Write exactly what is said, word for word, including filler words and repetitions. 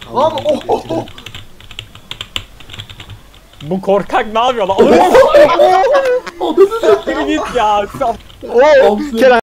Abi oh oh oh. Bu korkak ne yapıyor lan? Oh, Git ya. Oo, Kerem